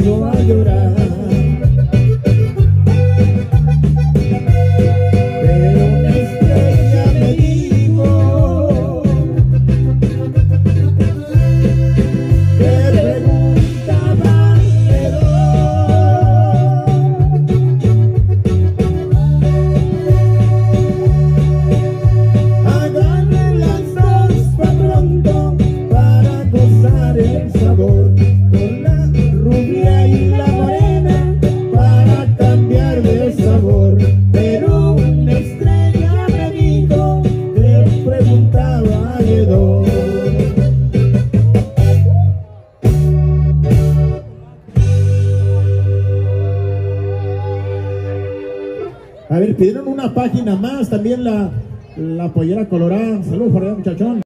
puso a llorar. Pero una estrella me dijo que preguntaba agarren las dos pa' pronto para gozar el sabor, con la rubia y la morena para cambiar de sabor. Pero una estrella me dijo que preguntaba de dos. A ver, pidieron una página más, también la pollera colorada. Saludos por allá, muchachón.